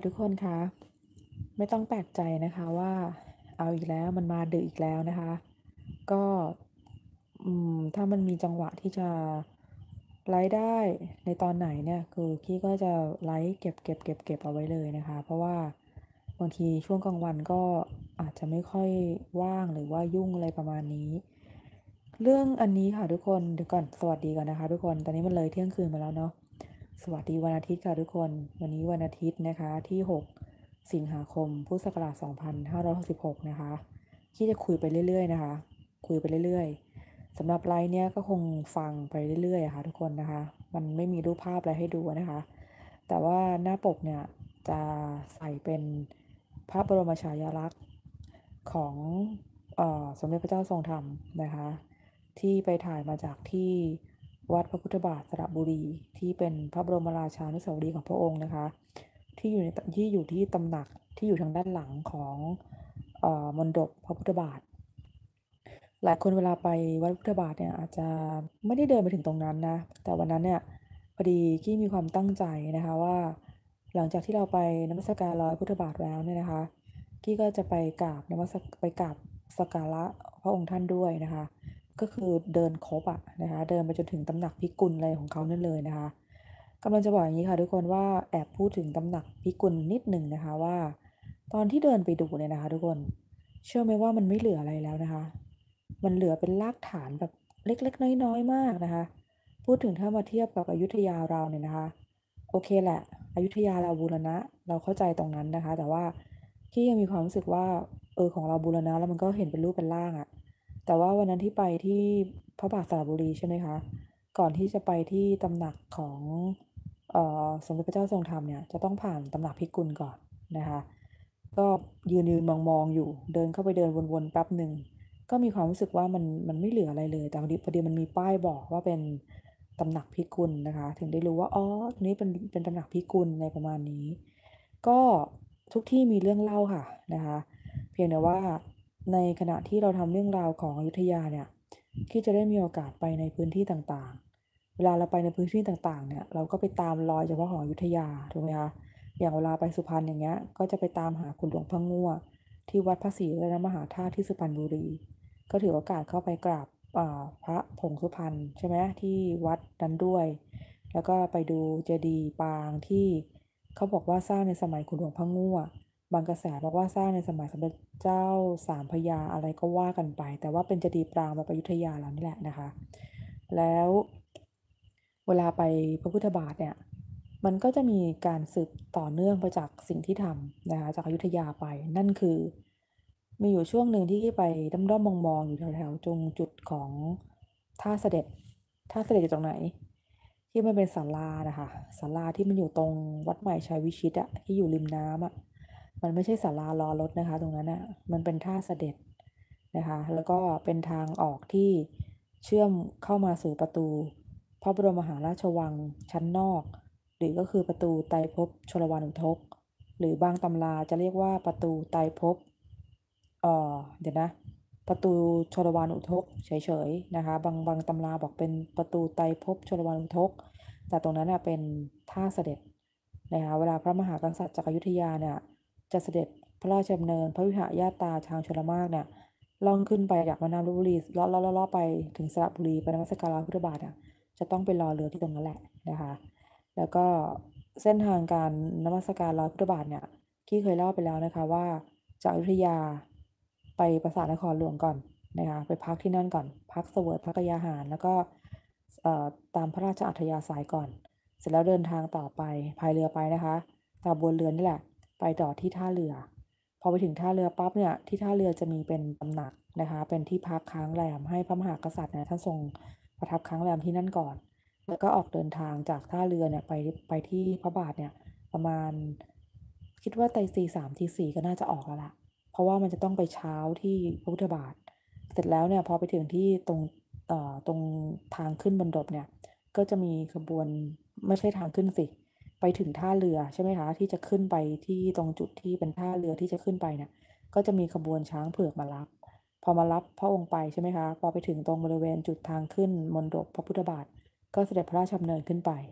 ทุกคนคะไม่ต้องแปลกใจนะคะว่าเอาอีกแล้วมันมาดึกอีกแล้วนะคะก็ถ้ามันมีจังหวะที่จะไลฟ์ได้ในตอนไหนเนี่ยคือกี้ก็จะไลฟ์เก็บเอาไว้เลยนะคะเพราะว่าบางทีช่วงกลางวันก็อาจจะไม่ค่อยว่างหรือว่ายุ่งอะไรประมาณนี้เรื่องอันนี้ค่ะทุกคนเดี๋ยวก่อนสวัสดีก่อนนะคะทุกคนตอนนี้มันเลยเที่ยงคืนมาแล้วเนาะ สวัสดีวันอาทิตย์ค่ะทุกคนวันนี้วันอาทิตย์นะคะที่6สิงหาคมพุทธศักราช2566นะคะที่จะคุยไปเรื่อยๆนะคะคุยไปเรื่อยๆสำหรับไลน์เนี้ยก็คงฟังไปเรื่อยๆอะค่ะทุกคนนะคะมันไม่มีรูปภาพอะไรให้ดูนะคะแต่ว่าหน้าปกเนี่ยจะใส่เป็นพระบรมฉายาลักษณ์ของสมเด็จพระเจ้าทรงธรรมนะคะที่ไปถ่ายมาจากที่วัดพระพุทธบาทสระบุรีที่เป็นพระบรมราชานุสาวรีย์ของพระองค์นะคะที่อยู่ที่ตำหนักที่อยู่ทางด้านหลังของมณฑปพระพุทธบาทหลายคนเวลาไปวัดพระพุทธบาทเนี่ยอาจจะไม่ได้เดินไปถึงตรงนั้นนะแต่วันนั้นเนี่ยพอดีกี้มีความตั้งใจนะคะว่าหลังจากที่เราไปนมัสการรอยพุทธบาทแล้วเนี่ยนะคะกี้ก็จะไปกราบสักการะพระองค์ท่านด้วยนะคะก็คือเดินครบอะนะคะเดินไปจนถึงตำหนักพิกุลอะไรของเขานั่นเลยนะคะกำลังจะบอกอย่างนี้ค่ะทุกคนว่าแอบพูดถึงตำหนักพิกุลนิดหนึ่งนะคะว่าตอนที่เดินไปดูเนี่ยนะคะทุกคนเชื่อไหมว่ามันไม่เหลืออะไรแล้วนะคะ มันเหลือเป็นรากฐานแบบเล็กๆน้อยๆมากนะคะพูดถึงถ้ามาเทียบกับอยุธยาเราเนี่ยนะคะโอเคแหละอยุธยาเราบูรณะเราเข้าใจตรงนั้นนะคะแต่ว่าที่ยังมีความรู้สึกว่าของเราบูรณะแล้วมันก็เห็นเป็นรูปเป็นร่างอะแต่ว่าวันนั้นที่ไปที่พระบาทสระบุรีใช่ไหมคะก่อนที่จะไปที่ตำหนักของสมเด็จพระเจ้าทรงธรรมเนี่ยจะต้องผ่านตำหนักพิกุลก่อนนะคะก็ยืนมองอยู่เดินเข้าไปเดินวนๆแป๊บหนึ่ง ก็มีความรู้สึกว่ามันไม่เหลืออะไรเลยแต่พอดีมันมีป้ายบอกว่าเป็นตำหนักพิกุลนะคะถึงได้รู้ว่าอ๋อตรงนี้เป็นตำหนักพิกุลอะไรประมาณนี้ก็ทุกที่มีเรื่องเล่าค่ะนะคะเพียงแต่ว่าในขณะที่เราทำเรื่องราวของอยุธยาเนี่ยที่จะได้มีโอกาสไปในพื้นที่ต่างๆเวลาเราไปในพื้นที่ต่างๆเนี่ยเราก็ไปตามรอยเฉพาะของอยุธยาถูกไหมคะอย่างเวลาไปสุพรรณอย่างเงี้ยก็จะไปตามหาคุณหลวงพ่องั่วที่วัดพระศรีรัตนมหาธาตุที่สุพรรณบุรี ก็ถือโอกาสเข้าไปกราบพระผงสุพรรณใช่ไหมที่วัดนั้นด้วยแล้วก็ไปดูเจดีย์ปางที่เขาบอกว่าสร้างในสมัยคุณหลวงพ่องั่วบางกระแสบอกว่าสร้างในสมัยสมเด็จเจ้าสามพระยาอะไรก็ว่ากันไปแต่ว่าเป็นเจดีย์ปรางแบบอยุธยาแล้วนี่แหละนะคะแล้วเวลาไปพระพุทธบาทเนี่ยมันก็จะมีการสืบต่อเนื่องไปจากสิ่งที่ทำนะคะจากอยุธยาไปนั่นคือ มีอยู่ช่วงหนึ่งที่ไปด้อมๆมองๆอยู่แถวๆตรงจุดของท่าเสด็จท่าเสด็จอยู่ตรงไหนที่มันเป็นศาลานะคะศาลาที่มันอยู่ตรงวัดใหม่ชัยวิชิตอะที่อยู่ริมน้ำอะมันไม่ใช่ศาลารอรถนะคะตรงนั้นอะมันเป็นท่าเสด็จนะคะแล้วก็เป็นทางออกที่เชื่อมเข้ามาสู่ประตูพระบรมมหาราชวังชั้นนอกหรือก็คือประตูไตรภพชลวานุทก หรือบางตำราจะเรียกว่าประตูไตรภพเดี๋ยวนะประตูชลวานุทกเฉยๆนะคะบางตำราบอกเป็นประตูไตรภพชลวานุทกแต่ตรงนั้นเป็นท่าเสด็จนะคะเวลาพระมหากษัตริย์จากอยุธยาเนี่ยจะเสด็จพระราชดำเนินพระวิหารญาตราทางชลมารเนี่ยล่องขึ้นไปจากแม่น้ำลพบุรีเลาะไปถึงสระบุรีไปนมัสการพระพุทธบาทจะต้องไปรอเรือที่ตรงนั้นแหละนะคะ แล้วก็เส้นทางการนมัสการรอยพุทธบาทเนี่ยที่เคยเล่าไปแล้วนะคะว่าจากอยุธยาไปปราสาทนครหลวงก่อนนะคะไปพักที่นั่นก่อนพักเสวยพระกยาหารแล้วก็ตามพระราชอัธยาศัยก่อนเสร็จแล้วเดินทางต่อไปพายเรือไปนะคะตามบนเรือนี่แหละไปต่อที่ท่าเรือพอไปถึงท่าเรือปั๊บเนี่ยที่ท่าเรือจะมีเป็นตำหนักนะคะเป็นที่พักค้างแรมให้พระมหากษัตริย์เนี่ยท่านทรงประทับค้างแรมที่นั่นก่อน แล้วก็ออกเดินทางจากท่าเรือเนี่ยไปที่พระบาทเนี่ยประมาณคิดว่าตี 3ตี 4ก็น่าจะออกแล้วล่ะเพราะว่ามันจะต้องไปเช้าที่พระพุทธบาทเสร็จแล้วเนี่ยพอไปถึงที่ตรงทางขึ้นบนดบเนี่ยก็จะมีขบวนไม่ใช่ทางขึ้นสิไปถึงท่าเรือใช่ไหมคะที่จะขึ้นไปที่ตรงจุดที่เป็นท่าเรือที่จะขึ้นไปเนี่ยก็จะมีขบวนช้างเผือกมารับพอมารับพระองค์ไปใช่ไหมคะพอไปถึงตรงบริเวณจุดทางขึ้นมณฑปพระพุทธบาท ก็เสด็จพระราชดำเนินขึ้นไป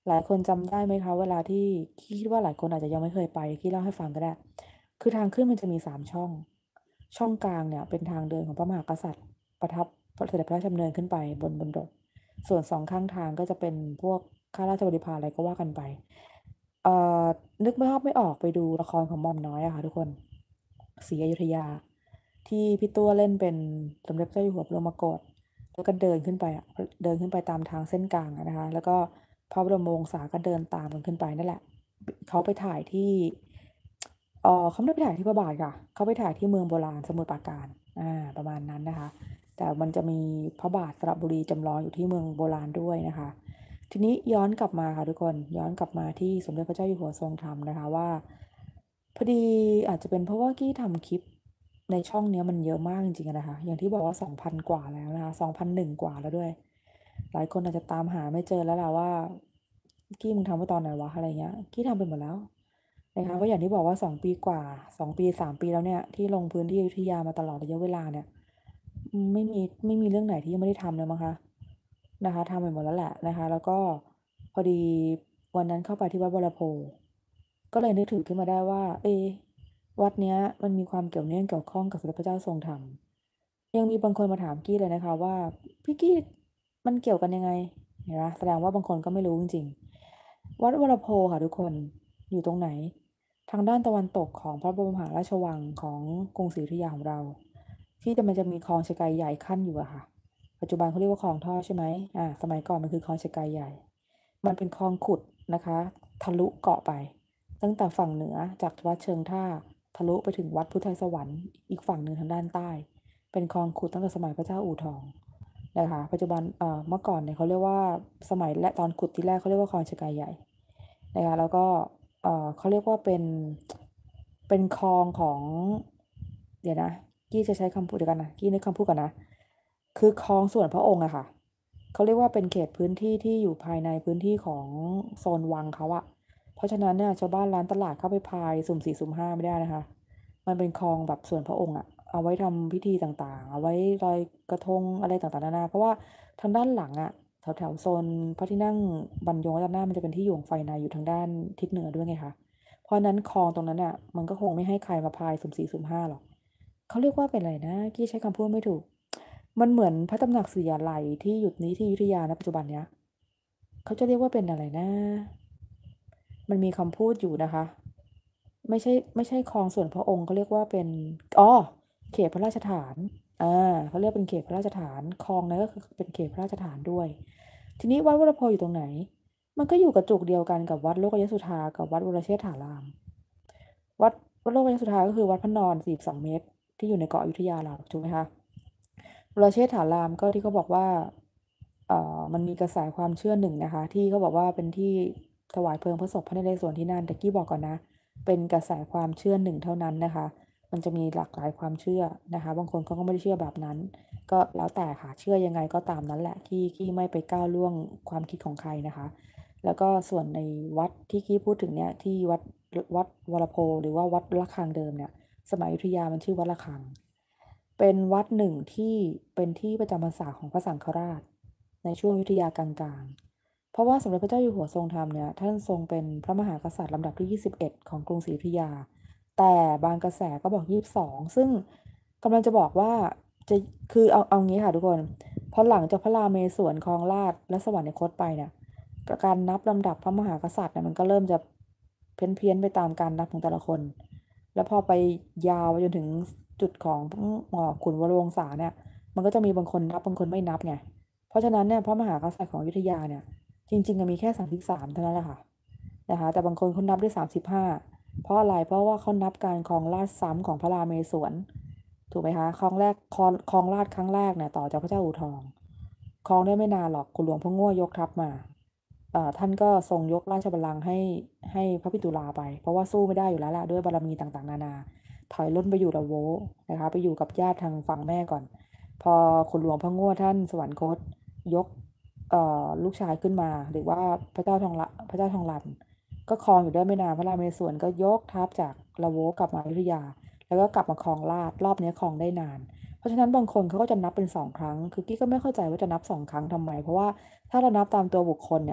หลายคนจำได้ไหมคะเวลาที่คิดว่าหลายคนอาจจะยังไม่เคยไปที่เล่าให้ฟังก็ได้คือทางขึ้นมันจะมี3 ช่องช่องกลางเนี่ยเป็นทางเดินของพระมหากษัตริย์ประทับเสด็จพระราชดำเนินขึ้นไปบนโดดส่วน2 ข้างทางก็จะเป็นพวกข้าราชบริพารอะไรก็ว่ากันไปเอ่อนึกไม่ออกไปดูละครของหม่อมน้อยอะค่ะทุกคนศรีอยุธยาที่พี่ตัวเล่นเป็นสมเด็จพระเจ้าอยู่หัวบรมโกศ แล้วก็เดินขึ้นไปอะเดินขึ้นไปตามทางเส้นกลางอะนะคะแล้วก็พระบรมวงศาก็เดินตามกันขึ้นไปนั่นแหละเขาไปถ่ายที่เขาไม่ได้ไปถ่ายที่พระบาทค่ะเขาไปถ่ายที่เมืองโบราณสมุทรปราการประมาณนั้นนะคะแต่มันจะมีพระบาทสระบุรีจำลองอยู่ที่เมืองโบราณด้วยนะคะทีนี้ย้อนกลับมาค่ะทุกคนย้อนกลับมาที่สมเด็จพระเจ้าอยู่หัวทรงธรรมนะคะว่าพอดีอาจจะเป็นเพราะว่ากี้ทำคลิปในช่องเนี้ยมันเยอะมากจริงๆอะนะคะอย่างที่บอกว่า2,000กว่าแล้วนะคะ2,001กว่าแล้วด้วยหลายคนอาจจะตามหาไม่เจอแล้วล่ะว่ากี้มึงทำไว้ตอนไหนวะอะไรเงี้ยกี้ทำไปหมดแล้วนะคะก็อย่างที่บอกว่า2 ปีกว่า2 ปี3 ปีแล้วเนี่ยที่ลงพื้นที่อยุธยามาตลอดระยะเวลาเนี่ยไม่มีเรื่องไหนที่ยังไม่ได้ทำเลยมั้งคะนะคะทำไปหมดแล้วแหละนะคะแล้วก็พอดีวันนั้นเข้าไปที่วัดวรโพก็เลยนึกถึงขึ้นมาได้ว่าวัดเนี้ยมันมีความเกี่ยวเนื่องเกี่ยวข้องกับสมเด็จพระเจ้าทรงธรรมยังมีบางคนมาถามกี้เลยนะคะว่าพี่กี้มันเกี่ยวกันยังไงเห็นไหมแสดงว่าบางคนก็ไม่รู้จริงๆวัดวรโพค่ะทุกคนอยู่ตรงไหนทางด้านตะวันตกของพระบรมมหาราชวังของกรุงศรีอยุธยาของเราที่มันจะมีคลองชะไกใหญ่ขั้นอยู่อะค่ะปัจจุบันเขาเรียกว่าคลองท่อใช่ไหมสมัยก่อนมันคือคลองชะไกใหญ่มันเป็นคลองขุดนะคะทะลุเกาะไป ตั้งแต่ฝั่งเหนือจากวัดเชิงท่าทะลุไปถึงวัดพุทธไทยสวรรค์อีกฝั่งหนึ่งทางด้านใต้เป็นคลองขุดตั้งแต่สมัยพระเจ้าอู่ทองนะคะปัจจุบันเมื่อก่อนเนี่ยเขาเรียกว่าสมัยและตอนขุดที่แรกเขาเรียกว่าคลองชะกายใหญ่นะคะแล้วก็เขาเรียกว่าเป็นคลองของเดี๋ยวนะกี้จะใช้คำพูดเดียวกันนะกี้นึกคำพูดก่อนนะคือคลองส่วนพระองค์อะค่ะเขาเรียกว่าเป็นเขตพื้นที่ที่อยู่ภายในพื้นที่ของโซนวังเขาอะ เพราะฉะนั้นเนี่ยชาวบ้านร้านตลาดเข้าไปพายสุ่ม4สุ่ม5ไม่ได้นะคะมันเป็นคลองแบบส่วนพระองค์อะเอาไว้ทำพิธีต่างๆเอาไว้ลอยกระทงอะไรต่างๆนานาเพราะว่าทางด้านหลังอะแถวโซนพระที่นั่งบรรยงรัตนามันจะเป็นที่อยู่ของไฟในอยู่ทางด้านทิศเหนือด้วยไงคะเพราะนั้นคลองตรงนั้นอะมันก็คงไม่ให้ใครมาพายสุ่ม4สุ่ม5หรอกเขาเรียกว่าเป็นอะไรนะกี้ใช้คำพูดไม่ถูกมันเหมือนพระตำหนักศรีอาลัยที่อยู่นี้ที่อยุธยานะปัจจุบันเนี้ยเขาจะเรียกว่าเป็นอะไรนะ มันมีคำพูดอยู่นะคะไม่ใช่คลองส่วนพระองค์เขาเรียกว่าเป็นอ๋อเขตพระราชฐานเขาเรียกเป็นเขตพระราชฐานคลองนั้นก็คือเป็นเขตพระราชฐานด้วยทีนี้วัดวรโพอยู่ตรงไหนมันก็อยู่กระจุกเดียวกันกับวัดโลกยสุธากับวัดวรเชษฐารามวัดวัดโลกยสุธาก็คือวัดพระนอน42 เมตรที่อยู่ในเกาะอยุธยาเราถูกไหมคะวรเชษฐารามก็ที่เขาบอกว่ามันมีกระแสความเชื่อหนึ่งนะคะที่เขาบอกว่าเป็นที่ถวายเพลิงพระศพพระนเรศวรที่นั่นแต่กี้บอกก่อนนะเป็นกระแสความเชื่อหนึ่งเท่านั้นนะคะมันจะมีหลากหลายความเชื่อนะคะบางคนเขาก็ไม่ได้เชื่อแบบนั้นก็แล้วแต่ค่ะเชื่อยังไงก็ตามนั้นแหละที่ไม่ไปก้าวล่วงความคิดของใครนะคะแล้วก็ส่วนในวัดที่กี้พูดถึงเนี่ยที่วัดวรโพหรือว่าวัดระฆังเดิมเนี่ยสมัยอยุธยามันชื่อวัดระฆัง เป็นวัดหนึ่งที่เป็นที่ประจำพรรษาของพระสังฆราชในช่วงอยุธยากลางๆเพราะว่าสมเด็จพระเจ้าอยู่หัวทรงธรรมเนี่ยท่านทรงเป็นพระมหากษัตริย์ลำดับที่21ของกรุงศรีอยุธยาแต่บางกระแสก็บอก22ซึ่งกำลังจะบอกว่าจะคือเอางี้ค่ะทุกคนพอหลังจากพระราเมศวรครองราชย์และสวรรคตไปเนี่ยการนับลำดับพระมหากษัตริย์เนี่ยมันก็เริ่มจะเพี้ยนไปตามการนับของแต่ละคน แล้วพอไปยาวไปจนถึงจุดของขุนวรวงศาเนี่ยมันก็จะมีบางคนนับบางคนไม่นับไงเพราะฉะนั้นเนี่ยพระมหากษัตริย์ของอยุธยาเนี่ยจริงๆมีแค่33เท่านั้นแหละค่ะนะคะแต่บางคนเขานับได้35เพราะอะไรเพราะว่าเขานับการครองราชย์ซ้ำของพระราเมศวรถูกไหมคะครองราชย์ครั้งแรกเนี่ยต่อจากพระเจ้าอู่ทองครองได้ไม่นานหรอกคุณหลวงพ่อง่วยกทัพมาท่านก็ทรงยกราชบัลลังก์ให้พระพิตุลาไปเพราะว่าสู้ไม่ได้อยู่แล้วล่ะด้วยบารมีต่างๆนานาถอยร่นไปอยู่ละโวนะคะไปอยู่กับญาติทางฝั่งแม่ก่อนพอคุณหลวงพ่อง่วท่านสวรรคตยกลูกชายขึ้นมาหรือว่าพระเจ้าทองหลันก็ครองอยู่ได้ไม่นานพระราเมศวรก็ยกทัพจากละโวกลับมาอยุธยาแล้วก็กลับมาครองราชย์รอบนี้ครองได้นานเพราะฉะนั้นบางคนเขาก็จะนับเป็น2 ครั้งคือกี้ก็ไม่เข้าใจว่าจะนับ2 ครั้งทำไมเพราะว่าถ้าเรานับตามตัวบุคคลเนี่ย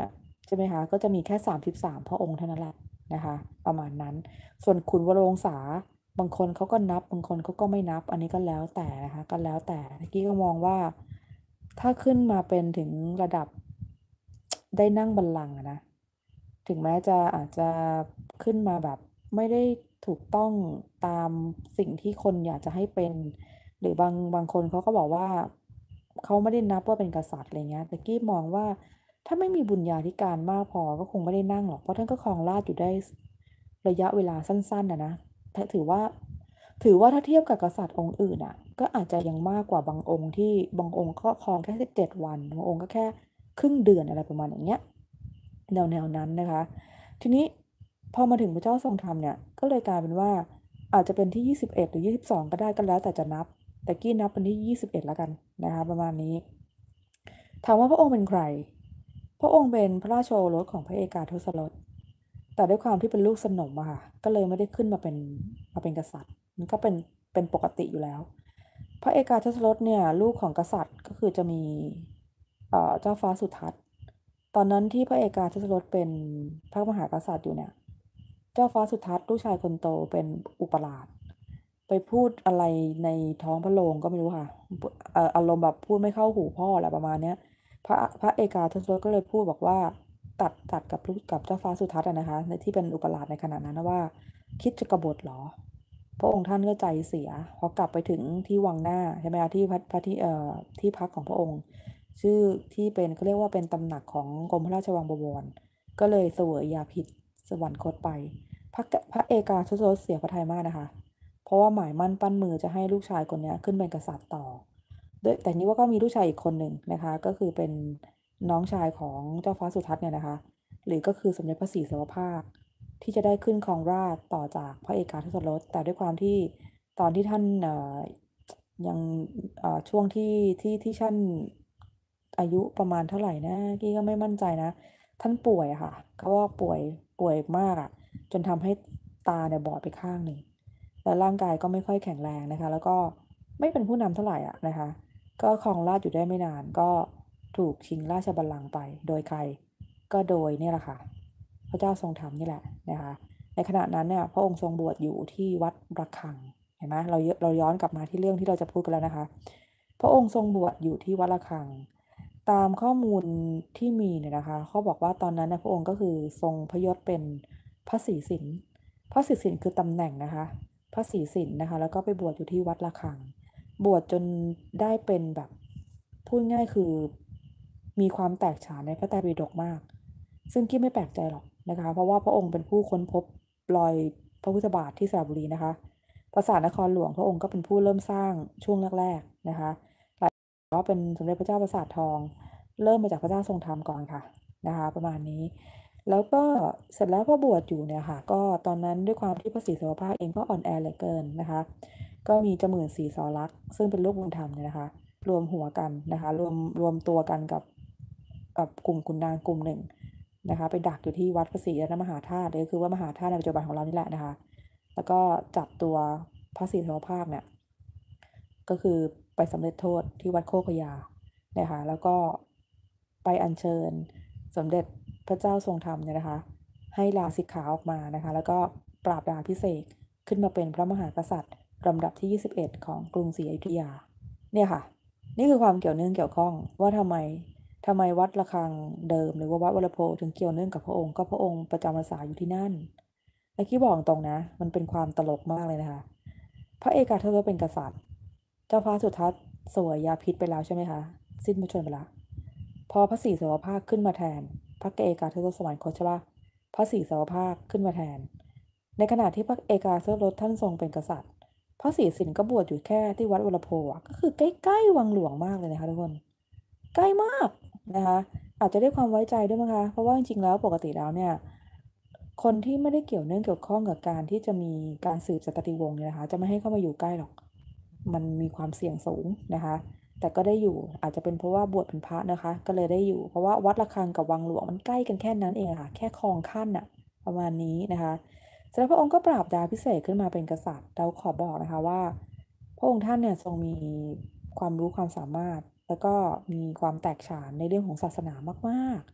ช่ไหมคะก็จะมีแค่33พระองค์เท่านั้นแหละนะคะประมาณนั้นส่วนขุนวโรวงศาบางคนเขาก็นับบางคนเขาก็ไม่นับอันนี้ก็แล้วแต่นะคะก็แล้วแต่เมื่อกี้ก็มองว่าถ้าขึ้นมาเป็นถึงระดับได้นั่งบัลลังก์นะถึงแม้จะอาจจะขึ้นมาแบบไม่ได้ถูกต้องตามสิ่งที่คนอยากจะให้เป็นหรือบางคนเขาก็บอกว่าเขาไม่ได้นับว่าเป็นกษัตริย์อะไรเงี้ยแต่กี้มองว่า ถ้าไม่มีบุญญาธิการมากพอก็คงไม่ได้นั่งหรอกเพราะท่านก็ครองราชย์อยู่ได้ระยะเวลาสั้นๆนะแต่ถือว่าถ้าเทียบกับกษัตริย์องค์อื่นอ่ะก็อาจจะยังมากกว่าบางองค์ที่บางองค์ก็ครองแค่17 วันบางองค์ก็แค่ครึ่งเดือนอะไรประมาณอย่างเงี้ยแนวนั้นนะคะทีนี้พอมาถึงพระเจ้าทรงธรรมเนี่ยก็เลยกลายเป็นว่าอาจจะเป็นที่21หรือ22ก็ได้ก็แล้วแต่จะนับแต่กี้นับเป็นที่21แล้วกันนะคะประมาณนี้ถามว่าพระองค์เป็นใคร พระองค์เป็นพระราชโอรสของพระเอกาทศรสแต่ด้วยความที่เป็นลูกสนมอะค่ะก็เลยไม่ได้ขึ้นมาเป็นกษัตริย์มันก็เป็นปกติอยู่แล้วพระเอกาทศรสเนี่ยลูกของกษัตริย์ก็คือจะมีเจ้าฟ้าสุทัศน์ตอนนั้นที่พระเอกาทศรสเป็นพระมหากษัตริย์อยู่เนี่ยเจ้าฟ้าสุทัศน์ลูกชายคนโตเป็นอุปราชไปพูดอะไรในท้องพระโรงก็ไม่รู้ค่ะอารมณ์แบบพูดไม่เข้าหูพ่ออะไรประมาณเนี้ย พระเอกาทศรถก็เลยพูดบอกว่าตัดกับลูกกับเจ้าฟ้าสุทัศน์นะคะในที่เป็นอุปราชในขณะนั้นนะว่าคิดจะกบฏเหรอพระองค์ท่านก็ใจเสียพอกลับไปถึงที่วังหน้าใช่ไหมคะที่พระที่พักของพระองค์ชื่อที่เป็นเขาเรียกว่าเป็นตำหนักของกรมพระราชวังบวรก็เลยเสวยยาพิษสวรรคตไปพระเอกาทศรถเสียพระทัยมากนะคะเพราะว่าหมายมั่นปั้นมือจะให้ลูกชายคนนี้ขึ้นเป็นกษัตริย์ต่อ แต่นี้ว่าก็มีลูกชายอีกคนหนึ่งนะคะก็คือเป็นน้องชายของเจ้าฟ้าสุทัศน์เนี่ยนะคะหรือก็คือสมเด็จพระศรีสวภาคที่จะได้ขึ้นครองราชย์ต่อจากพระเอกาทศรสแต่ด้วยความที่ตอนที่ท่านยังช่วงที่ท่านอายุประมาณเท่าไหร่นะกี้ก็ไม่มั่นใจนะท่านป่วยอะค่ะเขาว่าป่วยมากอะจนทำให้ตาเนี่ยบอดไปข้างหนึ่งและร่างกายก็ไม่ค่อยแข็งแรงนะคะแล้วก็ไม่เป็นผู้นำเท่าไหร่อะนะคะ ก็ครองราชย์อยู่ได้ไม่นานก็ถูกชิงราชบัลลังก์ไปโดยใครก็โดยเนี่ยแหละค่ะพระเจ้าทรงธรรมนี่แหละนะคะในขณะนั้นเนี่ยพระองค์ทรงบวชอยู่ที่วัดระฆังเห็นไหมเราย้อนกลับมาที่เรื่องที่เราจะพูดกันแล้วนะคะพระองค์ทรงบวชอยู่ที่วัดระฆังตามข้อมูลที่มีเนี่ยนะคะเขาบอกว่าตอนนั้นนะพระองค์ก็คือทรงพระยศเป็นพระศรีสินพระศรีสินคือตำแหน่งนะคะพระศรีสินนะคะแล้วก็ไปบวชอยู่ที่วัดระฆัง บวชจนได้เป็นแบบพูดง่ายคือมีความแตกฉานในพระไตรปิฎกมากซึ่งกี้ไม่แปลกใจหรอกนะคะเพราะว่าพระองค์เป็นผู้ค้นพบรอยพระพุทธบาทที่สระบุรีนะคะปราสาทนครหลวงพระองค์ก็เป็นผู้เริ่มสร้างช่วงแรกๆนะคะว่าเป็นสมเด็จพระเจ้าปราสาททองเริ่มมาจากพระเจ้าทรงธรรมก่อนค่ะนะคะประมาณนี้แล้วก็เสร็จแล้วพอบวชอยู่เนี่ยค่ะก็ตอนนั้นด้วยความที่พระศรีสวภาคเองก็อ่อนแอเหลือเกินนะคะ ก็มีเจ้าหมื่นศรีสอลักษณ์ซึ่งเป็นลูกบุญธรรมเนี่ยนะคะรวมหัวกันนะคะรวมตัวกันกับกลุ่มขุนนางกลุ่มหนึ่งนะคะไปดักอยู่ที่วัดพระศรีรัตนมหาธาตุเลยคือว่ามหาธาตุในปัจจุบันของเรานี่แหละนะคะแล้วก็จับตัวพระศรีสวภาคเนี่ยก็คือไปสำเร็จโทษที่วัดโคกพยานะคะแล้วก็ไปอัญเชิญสมเด็จพระเจ้าทรงธรรมเนี่ยนะคะให้ลาสิกขาออกมานะคะแล้วก็ปราบดาพิเศษกขึ้นมาเป็นพระมหากษัตริย์ ลำดับที่21ของกรุงศรีอยุธยาเนี่ยค่ะนี่คือความเกี่ยวเนื่องเกี่ยวข้องว่าทำไมวัดระฆังเดิมหรือว่าวัดวรโพถึงเกี่ยวเนื่องกับพระองค์ก็พระองค์ประจำพรรษาอยู่ที่นั่นและที่บอกตรงนะมันเป็นความตลกมากเลยนะคะพระเอกาทศรถเป็นกษัตริย์เจ้าฟ้าสุทัศน์เสวยยาพิษไปแล้วใช่ไหมคะสิ้นพระชนม์ไปแล้วพอพระศรีสวภาคขึ้นมาแทนพระเอกาทศรถสวรรคตใช่ปะพระศรีสวภาคขึ้นมาแทนในขณะที่พระเอกาทศรถท่านทรงเป็นกษัตริย์ พระศรีสินก็บวชอยู่แค่ที่วัดวรโพอ่ะก็คือใกล้ๆวังหลวงมากเลยนะคะทุกคนใกล้มากนะคะอาจจะได้ความไว้ใจด้วยมั้งคะเพราะว่าจริงๆแล้วปกติแล้วเนี่ยคนที่ไม่ได้เกี่ยวเนื่องเกี่ยวข้องกับการที่จะมีการสืบสันตติวงศ์เนี่ยนะคะจะไม่ให้เข้ามาอยู่ใกล้หรอกมันมีความเสี่ยงสูงนะคะแต่ก็ได้อยู่อาจจะเป็นเพราะว่าบวชเป็นพระนะคะก็เลยได้อยู่เพราะว่าวัดระฆังกับวังหลวงมันใกล้กันแค่นั้นเองค่ะแค่คลองขั้นอะประมาณนี้นะคะ เสร็จแล้วพระองค์ก็ปราบดาพิเศษขึ้นมาเป็นกษัตริย์เราขอบอกนะคะว่าพระองค์ท่านเนี่ยทรงมีความรู้ความสามารถแล้วก็มีความแตกฉานในเรื่องของศาสนามาก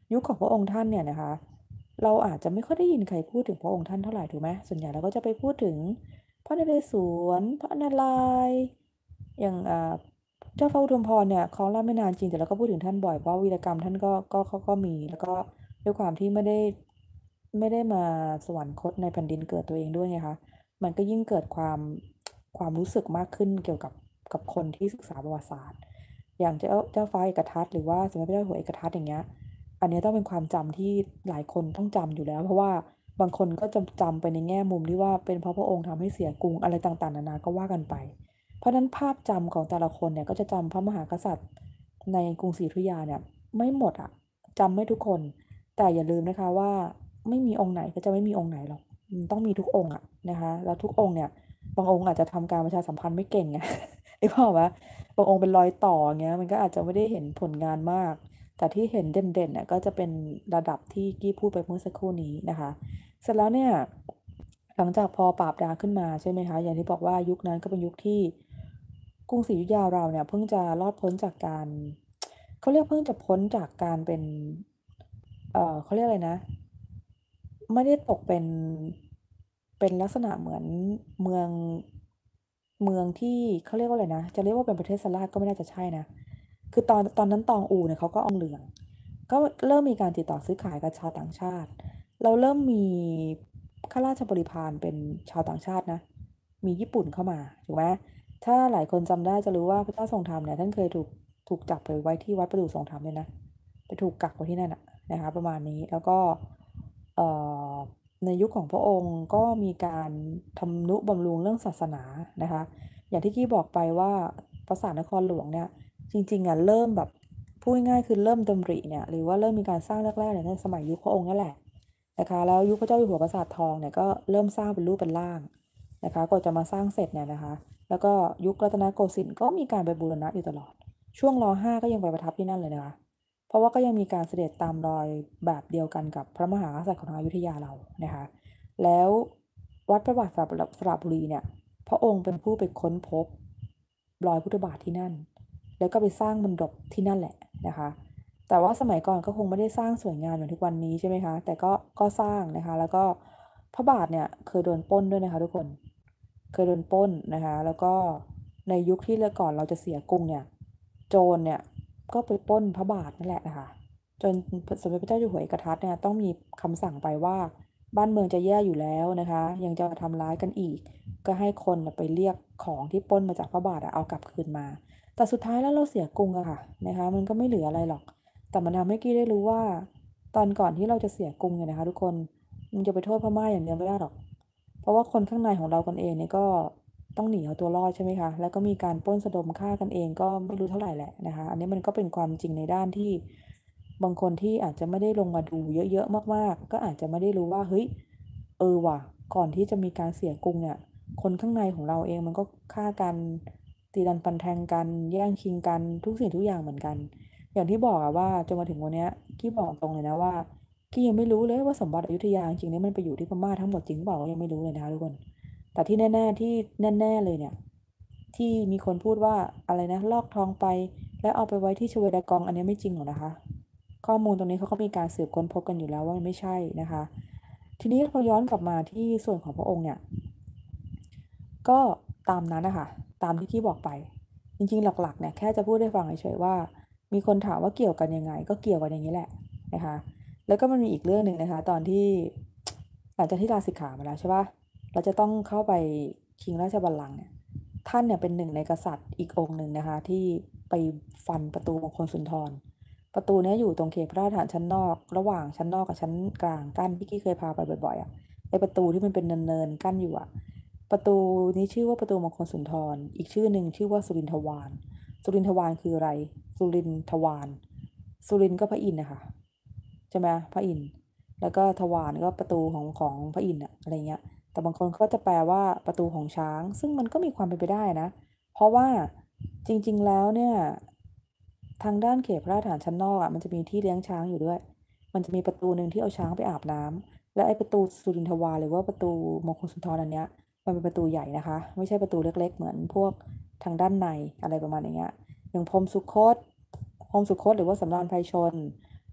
ยุคของพระองค์ท่านเนี่ยนะคะเราอาจจะไม่ค่อยได้ยินใครพูดถึงพระองค์ท่านเท่าไหร่ถูกไหมส่วนใหญ่เราก็จะไปพูดถึงพระนเรศวรพระนารายณ์อย่างเจ้าฟ้าอุทุมพรเนี่ยครองราชย์ไม่นานจริงแต่เราก็พูดถึงท่านบ่อยเพราะวีรกรรมท่านก็มีแล้วก็ด้วยความที่ไม่ได้มาสวรรคตในแผ่นดินเกิดตัวเองด้วยไงคะมันก็ยิ่งเกิดความรู้สึกมากขึ้นเกี่ยวกับคนที่ศึกษาประวัติศาสตร์อย่างเจ้าฟ้าเอกทัตหรือว่าสมเด็จพระเจ้าอยู่หัวเอกทัตอย่างเงี้ย อันนี้ต้องเป็นความจำที่หลายคนต้องจำอยู่แล้วเพราะว่าบางคนก็จำไปในแง่มุมที่ว่าเป็นเพราะพระองค์ทำให้เสียกรุงอะไรต่างๆนานาก็ว่ากันไปเพราะฉะนั้นภาพจำของแต่ละคนเนี่ยก็จะจำพระมหากษัตริย์ในกรุงศรีอยุธยาเนี่ยไม่หมดอะจำไม่ทุกคนแต่อย่าลืมนะคะว่าไม่มีองค์ไหนก็จะไม่มีองค์ไหนหรอกต้องมีทุกองค์อะนะคะแล้วทุกองค์เนี่ยบางองค์อาจจะทำการประชาสัมพันธ์ไม่เก่งไงหรือเปล่าวะบางองค์เป็นรอยต่อเงี้ยมันก็อาจจะไม่ได้เห็นผลงานมาก แต่ที่เห็นเด่นๆน่ะก็จะเป็นระดับที่กี้พูดไปเมื่อสักครู่นี้นะคะเสร็จแล้วเนี่ยหลังจากพอปราบดาขึ้นมาใช่ไหมคะอย่างที่บอกว่ายุคนั้นก็เป็นยุคที่กรุงศรีอยุธยาเราเนี่ยเพิ่งจะรอดพ้นจากการเขาเรียกเพิ่งจะพ้นจากการเป็นเขาเรียกอะไรนะไม่ได้ตกเป็นลักษณะเหมือนเมืองเมืองที่เขาเรียกว่าอะไรนะจะเรียกว่าเป็นประเทศสลาดก็ไม่น่าจะใช่นะคือตอนนั้นตองอูเนี่ยเขาก็อองเหลือง ก็เริ่มมีการติดต่อซื้อขายกับชาวต่างชาติ เราเริ่มมีข้าราชบริพารเป็นชาวต่างชาตินะ มีญี่ปุ่นเข้ามาถูกไหมถ้าหลายคนจำได้จะรู้ว่าพระเจ้าทรงธรรมเนี่ยท่านเคยถูกจับไปไว้ที่วัดประดู่ทรงธรรมเลยนะไปถูกกักไว้ที่นั่นอะนะคะประมาณนี้แล้วก็เอ่อในยุคของพระองค์ก็มีการทำนุบำรุงเรื่องศาสนานะคะอย่างที่กี้บอกไปว่าปราสาทนครหลวงเนี่ยจริงๆอ่ะเริ่มแบบ พูดง่ายๆคือเริ่มดำริเนี่ยหรือว่าเริ่มมีการสร้างแรกๆเนี่ยในสมัยยุคพระองค์นั่นแหละนะคะแล้วยุคพระเจ้าอยู่หัวปราสาททองเนี่ยก็เริ่มสร้างเป็นรูปเป็นร่างนะคะก่อนจะมาสร้างเสร็จเนี่ยนะคะแล้วก็ยุครัตนโกสินทร์ก็มีการไปบูรณะอยู่ตลอดช่วงร.5ก็ยังไปประทับที่นั่นเลยนะคะเพราะว่าก็ยังมีการเสด็จตามรอยแบบเดียวกันกับพระมหากษัตริย์ของทางอยุธยาเรานะคะแล้ววัดพระบาทสระบุรีเนี่ยพระองค์เป็นผู้ไปค้นพบรอยพุทธบาทที่นั่น แล้วก็ไปสร้างมณฑปที่นั่นแหละนะคะแต่ว่าสมัยก่อนก็คงไม่ได้สร้างสวยงามเหมือนทุกวันนี้ใช่ไหมคะแต่ก็สร้างนะคะแล้วก็พระบาทเนี่ยเคยโดนปล้นด้วยนะคะทุกคนเคยโดนปล้นนะคะแล้วก็ในยุคที่ก่อนเราจะเสียกรุงเนี่ยโจรเนี่ยก็ไปปล้นพระบาทนั่นแหละนะคะจนสมเด็จพระเจ้าอยู่หัวเอกทัตเนี่ยต้องมีคำสั่งไปว่าบ้านเมืองจะแย่อยู่แล้วนะคะยังจะมาทำร้ายกันอีกก็ให้คนไปเรียกของที่ปล้นมาจากพระบาทเอากลับคืนมา แต่สุดท้ายแล้วเราเสียกรุงอะค่ะนะคะมันก็ไม่เหลืออะไรหรอกแต่มันทำให้กี้ได้รู้ว่าตอนก่อนที่เราจะเสียกรุงเนี่ยนะคะทุกคนมันจะไปโทษพม่าอย่างเดียวไม่ได้หรอกเพราะว่าคนข้างในของเรากันเองเนี่ยก็ต้องหนีเอาตัวรอดใช่ไหมคะแล้วก็มีการปล้นสะดมฆ่ากันเองก็ไม่รู้เท่าไหร่แหละนะคะอันนี้มันก็เป็นความจริงในด้านที่บางคนที่อาจจะไม่ได้ลงมาดูเยอะๆมากๆก็อาจจะไม่ได้รู้ว่าเฮ้ยว่ะก่อนที่จะมีการเสียกรุงเนี่ยคนข้างในของเราเองมันก็ฆ่ากัน ตีดันปันแทงกันแย่งชิงกันทุกสิ่งทุกอย่างเหมือนกันอย่างที่บอกอะว่าจนมาถึงวันเนี้ยกี้บอกตรงเลยนะว่ากี้ยังไม่รู้เลยว่าสมบัติอยุธยาจริงๆเนี่ยมันไปอยู่ที่พม่าทั้งหมดจริงหรือเปล่าก็ยังไม่รู้เลยนะคะทุกคนแต่ที่แน่ๆที่แน่ๆเลยเนี่ยที่มีคนพูดว่าอะไรนะลอกทองไปแล้วเอาไปไว้ที่ชเวดากองอันนี้ไม่จริงหรอกนะคะข้อมูลตรงนี้เขาก็มีการสืบค้นพบกันอยู่แล้วว่ามันไม่ใช่นะคะทีนี้พอย้อนกลับมาที่ส่วนของพระองค์เนี่ย ก็ตามนั้นนะคะตามที่พี่บอกไปจริงๆหลักๆเนี่ยแค่จะพูดให้ฟังเฉยๆว่ามีคนถามว่าเกี่ยวกันยังไงก็เกี่ยวกันอย่างนี้แหละนะคะแล้วก็มันมีอีกเรื่องหนึ่งนะคะตอนที่หลังจากที่ลาสิกขามาแล้วใช่ปะเราจะต้องเข้าไปชิงราชบัลลังก์เนี่ยท่านเนี่ยเป็นหนึ่งในกษัตริย์อีกองค์หนึ่งนะคะที่ไปฟันประตูมงคลสุนทรประตูเนี้ยอยู่ตรงเขตพระราชฐานชั้นนอกระหว่างชั้นนอกกับชั้นกลางกั้นพี่กี้เคยพาไปบ่อยๆอ่ะไอประตูที่มันเป็นเนินๆกั้นอยู่อ่ะ ประตูนี้ชื่อว่าประตูมงคลสุนทรอีกชื่อหนึ่งชื่อว่าสุรินทวารสุรินทวารคืออะไรสุรินทวารสุรินก็พระอินทร์นะคะใช่ไหมพระอินทร์แล้วก็ทวารก็ประตูของพระอินทร์อะอะไรเงี้ยแต่บางคนก็จะแปลว่าประตูของช้างซึ่งมันก็มีความเป็นไปได้นะเพราะว่าจริงๆแล้วเนี่ยทางด้านเขตพระราชฐานชั้นนอกอ่ะมันจะมีที่เลี้ยงช้างอยู่ด้วยมันจะมีประตูหนึ่งที่เอาช้างไปอาบน้ำและไอ้ประตูสุรินทวารหรือว่าประตูมงคลสุนทรอันเนี้ย มันเป็นประตูใหญ่นะคะไม่ใช่ประตูเล็กๆเหมือนพวกทางด้านในอะไรประมาณอย่างเงี้ยอย่างพรหมสุคตหรือว่าสำราญไพรชน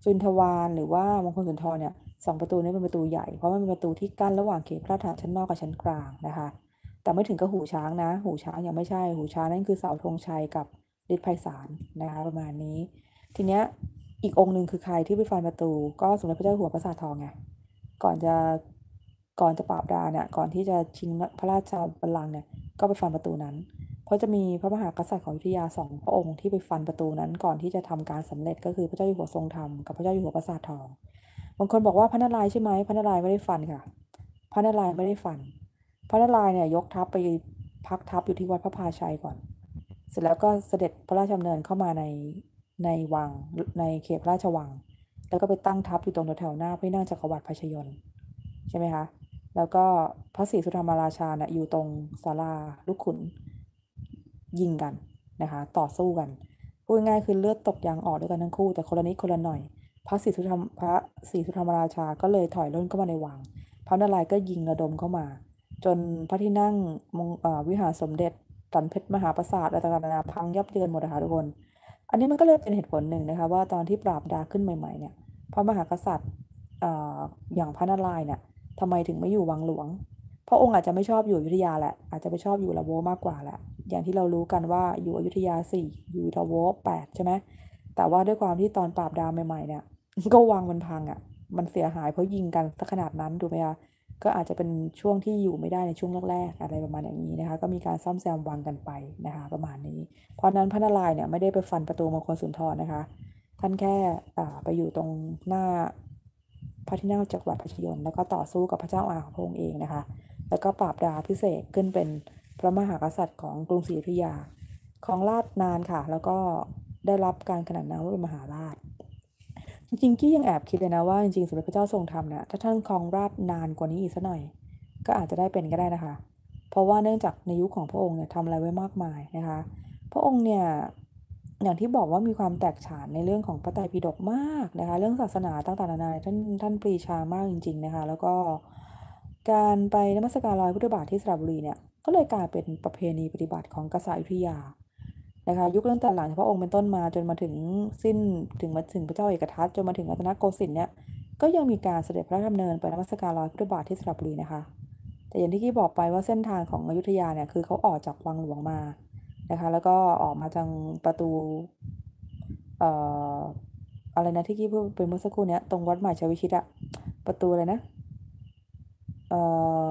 สุรินทวารหรือว่ามงคลสุนทรเนี่ย2ประตูนี้เป็นประตูใหญ่เพราะมันเป็นประตูที่กั้นระหว่างเขตพระราชฐานชั้นนอกกับชั้นกลางนะคะแต่ไม่ถึงกับหูช้างนะหูช้างยังไม่ใช่หูช้างนั่นคือเสาธงชัยกับฤทธิไพศาลนะคะประมาณนี้ทีเนี้ยอีกองค์หนึ่งคือใครที่ไปฟันประตูก็สมเด็จพระเจ้าอยู่หัวปราสาททองไงก่อนจะก่อนจะปราบดาเนี่ยก่อนที่จะชิงพระราชบัลลังก์เนี่ยก็ไปฟันประตูนั้นเพราะจะมีพระมหากษัตริย์ของอยุธยา2 พระองค์ที่ไปฟันประตูนั้นก่อนที่จะทำการสำเร็จก็คือพระเจ้าอยู่หัวทรงธรรมกับพระเจ้าอยู่หัวปราสาททองบางคนบอกว่าพระนารายณ์ใช่ไหมพระนารายณ์ไม่ได้ฟันค่ะพระนารายณ์ไม่ได้ฟันพระนารายณ์เนี่ยยกทัพไปพักทัพอยู่ที่วัดพระพาชัยก่อนเสร็จแล้วก็เสด็จพระราชดำเนินเข้ามาในวังในเขตพระราชวังแล้วก็ไปตั้งทัพอยู่ตรงแถวๆหน้าพระที่นั่งจักรวรรดิพระชยนต์ใช่ไหมคะแล้วก็พระศรีสุธรรมราชาน่ะอยู่ตรงศาลาลูกขุนยิงกันนะคะต่อสู้กันพูดง่ายๆคือเลือดตกยางออกด้วยกันทั้งคู่แต่คนละนิดคนละหน่อยพระศรีสุธรรมราชาก็เลยถอยร่นเข้ามาในวังพระนารายณ์ก็ยิงระดมเข้ามาจนพระที่นั่งวิหารสมเด็จสันเพชรมหาปราสาทอะไรต่างๆนานาพังยับเยินหมดนะคะทุกคน อันนี้มันก็เลยเป็นเหตุผลหนึ่งนะคะว่าตอนที่ปราบดาขึ้นใหม่ๆเนี่ยพระมหากษัตริย์อย่างพระนารายณ์เนี่ยทำไมถึงไม่อยู่วังหลวงพระองค์อาจจะไม่ชอบอยู่อยุธยาแหละอาจจะไปชอบอยู่ละโวมากกว่าแหละอย่างที่เรารู้กันว่าอยู่อยุธยา4อยู่ละโว8ใช่ไหมแต่ว่าด้วยความที่ตอนปราบดาใหม่ๆเนี่ยก็วังมันพังอ่ะมันเสียหายเพราะยิงกันสักขนาดนั้นถูกไหมคะก็อาจจะเป็นช่วงที่อยู่ไม่ได้ในช่วงแรกๆอะไรประมาณอย่างนี้นะคะก็มีการซ่อมแซมวังกันไปนะคะประมาณนี้ เพราะนั้นพระนารายณ์เนี่ยไม่ได้ไปฟันประตูมงคลสุนทรนะคะท่านแค่ไปอยู่ตรงหน้าพระที่นั่งจักรวรรดิพระชยนต์แล้วก็ต่อสู้กับพระเจ้าอาของพระองค์เองนะคะแล้วก็ปราบดาพิเศษขึ้นเป็นพระมหากษัตริย์ของกรุงศรีอยุธยาของราชนานค่ะแล้วก็ได้รับการขนานนามว่าเป็นมหาราชจริงๆกี้ยังแอบคิดเลยนะว่าจริงๆสมเด็จพระเจ้าทรงธรรมเนี่ยถ้าท่านครองราชนานกว่านี้อีกสักหน่อยก็อาจจะได้เป็นก็ได้นะคะเพราะว่าเนื่องจากในยุคของพระองค์เนี่ยทำอะไรไว้มากมายนะคะ พระองค์เนี่ยอย่างที่บอกว่ามีความแตกฉานในเรื่องของพระไตรปิฎกมากนะคะเรื่องศาสนาต่างๆนานาท่านปรีชามากจริงๆนะคะแล้วก็การไปนมัสการรอยพุทธบาทที่สระบุรีเนี่ยก็เลยกลายเป็นประเพณีปฏิบัติของกษัตริย์อยุธยานะคะยุคตั้งแต่หลังจากพระองค์เป็นต้นมาจนมาถึงสิ้นถึงมาถึงพระเจ้าเอกทัตจนมาถึงรัตนโกสินทร์เนี่ยก็ยังมีการเสด็จพระราชดำเนินไปนมัสการรอยพุทธบาทที่สระบุรีนะคะแต่อย่างที่กี้บอกไปว่าเส้นทางของอยุธยาเนี่ยคือเขาออกจากวังหลวงมา นะคะแล้วก็ออกมาทางประตูเอ่ออะไรนะที่กี้พูดไปเมื่อสักครู่เนี้ยตรงวัดใหม่ชัยวิชิตอะประตูอะไรนะเอ่อ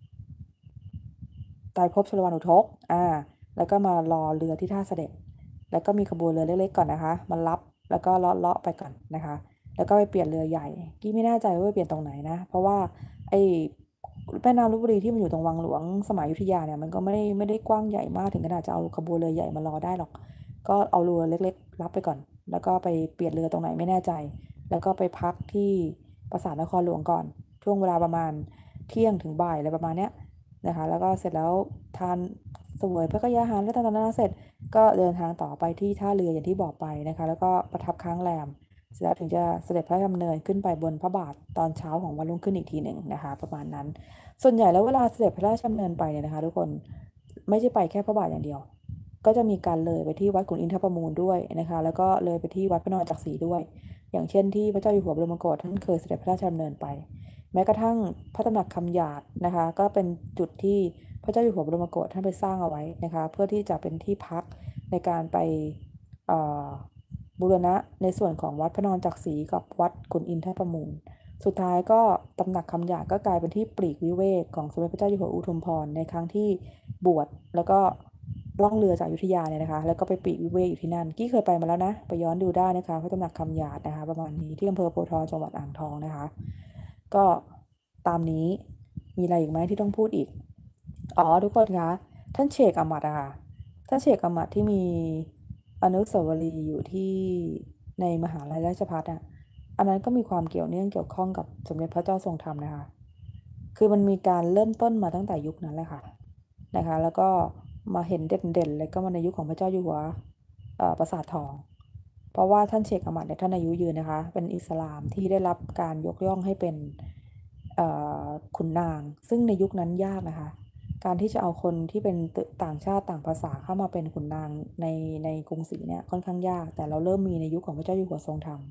ไตรภพชลวานุทกแล้วก็มารอเรือที่ท่าเสด็จแล้วก็มีขบวนเรือเล็กๆก่อนนะคะมารับแล้วก็เลาะไปก่อนนะคะแล้วก็ไปเปลี่ยนเรือใหญ่กี้ไม่แน่ใจว่าไปเปลี่ยนตรงไหนนะเพราะว่าไอ้แม่น้ำลพบุรีที่มันอยู่ตรงวังหลวงสมัยอยุธยาเนี่ยมันก็ไม่ได้กว้างใหญ่มากถึงขนาดจะเอาขบวนเรือใหญ่มารอได้หรอกก็เอาเรือเล็กๆรับไปก่อนแล้วก็ไปเปลี่ยนเรือตรงไหนไม่แน่ใจแล้วก็ไปพักที่ปราสาทนครหลวงก่อนช่วงเวลาประมาณเที่ยงถึงบ่ายอะไรประมาณเนี้ยนะคะแล้วก็เสร็จแล้วทานเสวยพระกยาหารแล้วต่างๆเสร็จก็เดินทางต่อไปที่ท่าเรืออย่างที่บอกไปนะคะแล้วก็ประทับค้างแรมเสร็จแล้วถึงจะเสด็จพระราชดำเนินขึ้นไปบนพระบาทตอนเช้าของวันรุ่งขึ้นอีกทีหนึ่งนะคะประมาณนั้น ส่วนใหญ่แล้วเวลาเสด็จพระราชดำเนินไปเนี่ยนะคะทุกคนไม่ใช่ไปแค่พระบาทอย่างเดียวก็จะมีการเลยไปที่วัดขุนอินทประมูลด้วยนะคะแล้วก็เลยไปที่วัดพระนอนจักรีด้วยอย่างเช่นที่พระเจ้าอยู่หัวบรมโกศท่านเคยเสด็จพระราชดำเนินไปแม้กระทั่งพระตำหนักคำหยาดนะคะก็เป็นจุดที่พระเจ้าอยู่หัวบรมโกศท่านไปสร้างเอาไว้นะคะเพื่อที่จะเป็นที่พักในการไปบูรณะในส่วนของวัดพระนอนจักรีกับวัดขุนอินทประมูล สุดท้ายก็ตำหนักคำหยาดก็กลายเป็นที่ปลีกวิเวกของสมเด็จพระเจ้าอยู่หัวอุทุมพรในครั้งที่บวชแล้วก็ล่องเรือจากอยุธยาเนี่ยนะคะแล้วก็ไปปลีกวิเวกอยู่ที่นั่นกี้เคยไปมาแล้วนะไปย้อนดูได้นะคะพระตำหนักคำหยาดนะคะประมาณนี้ที่อำเภอโพธิ์ทองจังหวัดอ่างทองนะคะก็ตามนี้มีอะไรอีกไหมที่ต้องพูดอีกอ๋อทุกคนคะท่านเชกอมัตอะค่ะท่านเชกอมัตที่มีอนุสาวรีย์อยู่ที่ในมหาลัยราชภัฏอะ อันนั้นก็มีความเกี่ยวเนื่องเกี่ยวข้องกับสมเด็จพระเจ้าทรงธรรมนะคะคือมันมีการเริ่มต้นมาตั้งแต่ยุคนั้นแหละค่ะนะคะแล้วก็มาเห็นเด่นๆเลยก็มาในยุคของพระเจ้าอยู่หัวปราสาททองเพราะว่าท่านเชคอมัดเนี่ยท่านอายุยืนนะคะเป็นอิสลามที่ได้รับการยกย่องให้เป็นขุนนางซึ่งในยุคนั้นยากนะคะการที่จะเอาคนที่เป็นต่างชาติต่างภาษาเข้ามาเป็นขุนนางในกรุงศรีเนี่ยค่อนข้างยากแต่เราเริ่มมีในยุคของพระเจ้าอยู่หัวทรงธรรม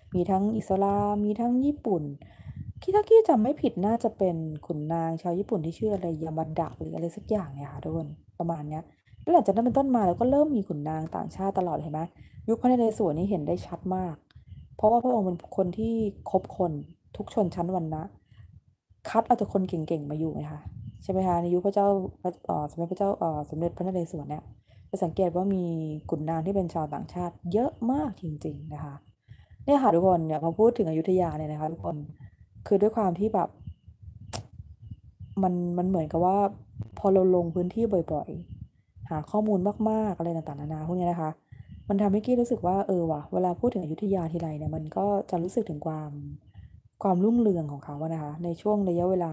มีทั้งอิสลามมีทั้งญี่ปุ่นถ้ากี้จำไม่ผิดน่าจะเป็นขุนนางชาวญี่ปุ่นที่ชื่ออะไรยามาดะหรืออะไรสักอย่างเนี่ยค่ะทุกคนประมาณเนี้ยแล้วหลังจากนั้นเป็นต้นมาแล้วก็เริ่มมีขุนนางต่างชาติตลอดเห็นไหมยุคพระนเรศวรนี่เห็นได้ชัดมากเพราะว่าพระองค์เป็นคนที่คบคนทุกชนชั้นวรรณะคัดเอาแต่คนเก่งๆมาอยู่ไงคะใช่ไหมคะในยุคพระเจ้าสมเด็จพระเจ้าสมเด็จพระนเรศวรเนี่ยจะสังเกตว่ามีขุนนางที่เป็นชาวต่างชาติเยอะมากจริงๆนะคะเนี่ยค่ะทุกคนเนี่ยพอพูดถึงอยุธยาเนี่ยนะคะทุกคนคือด้วยความที่แบบมันเหมือนกับว่าพอเราลงพื้นที่บ่อยๆหาข้อมูลมากๆอะไรต่างๆนานาพวกนี้นะคะมันทำให้กี้รู้สึกว่าว่ะเวลาพูดถึงอยุธยาทีไรเนี่ยมันก็จะรู้สึกถึงความรุ่งเรืองของเขาอะนะคะในช่วงระยะเวลา